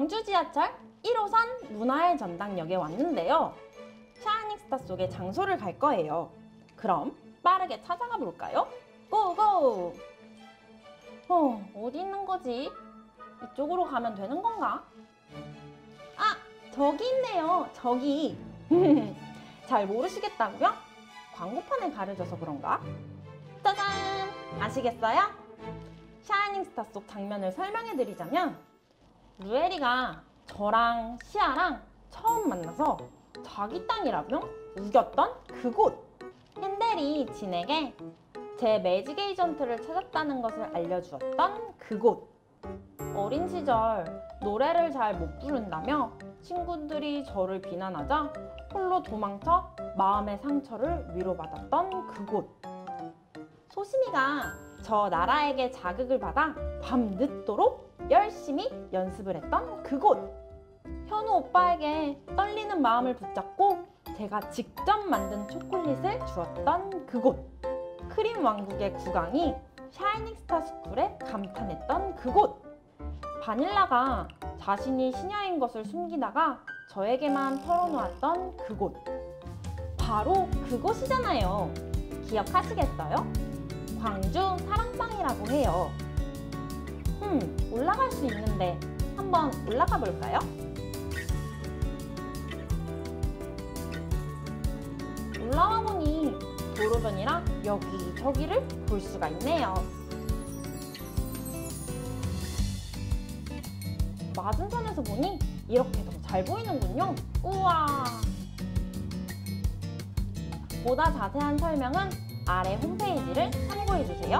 광주 지하철 1호선 문화의 전당역에 왔는데요. 샤이닝스타 속의 장소를 갈 거예요. 그럼 빠르게 찾아가 볼까요? 고고! 어디 있는 거지? 이쪽으로 가면 되는 건가? 아! 저기 있네요. 저기! 잘 모르시겠다고요? 광고판에 가려져서 그런가? 짜잔! 아시겠어요? 샤이닝스타 속 장면을 설명해드리자면 루엘이가 저랑 시아랑 처음 만나서 자기 땅이라며 우겼던 그곳! 헨델이 진에게 제 매직 에이전트를 찾았다는 것을 알려주었던 그곳! 어린 시절 노래를 잘 못 부른다며 친구들이 저를 비난하자 홀로 도망쳐 마음의 상처를 위로받았던 그곳! 소심이가 저 나라에게 자극을 받아 밤늦도록 열심히 연습을 했던 그곳! 현우 오빠에게 떨리는 마음을 붙잡고 제가 직접 만든 초콜릿을 주었던 그곳! 크림 왕국의 국왕이 샤이닝스타 스쿨에 감탄했던 그곳! 바닐라가 자신이 시녀인 것을 숨기다가 저에게만 털어놓았던 그곳! 바로 그곳이잖아요. 기억하시겠어요? 광주 사랑방이라고 해요. 올라갈 수 있는데 한번 올라가 볼까요? 올라와 보니 도로변이라 여기저기를 볼 수가 있네요. 맞은편에서 보니 이렇게 더 잘 보이는군요. 우와! 보다 자세한 설명은 아래 홈페이지를 참고해주세요.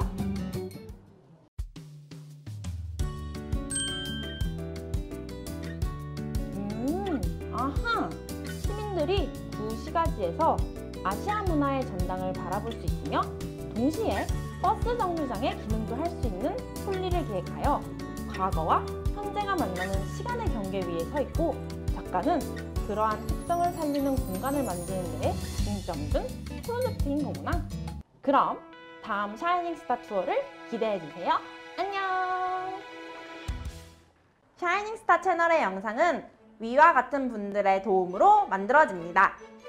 아하! 시민들이 구시가지에서 아시아 문화의 전당을 바라볼 수 있으며 동시에 버스 정류장의 기능도 할 수 있는 폴리를 기획하여 과거와 현재가 만나는 시간의 경계 위에 서 있고 작가는 그러한 특성을 살리는 공간을 만드는 데에 중점 둔 프로젝트인 거구나. 그럼 다음 샤이닝스타 투어를 기대해주세요. 안녕! 샤이닝스타 채널의 영상은 위와 같은 분들의 도움으로 만들어집니다.